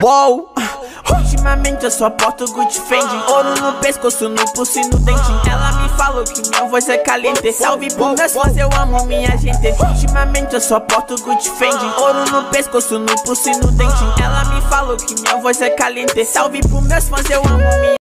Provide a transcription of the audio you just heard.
Uou. Ultimamente eu só porto Gucci Fendi, ouro no pescoço, no pulso e no dente. Ela me falou que minha voz é caliente. Salve pro meus fãs, eu amo minha gente. Ultimamente eu só porto Gucci Fendi, ouro no pescoço, no pulso e no dente. Ela me falou que minha voz é caliente. Salve pro meus fãs, eu amo minha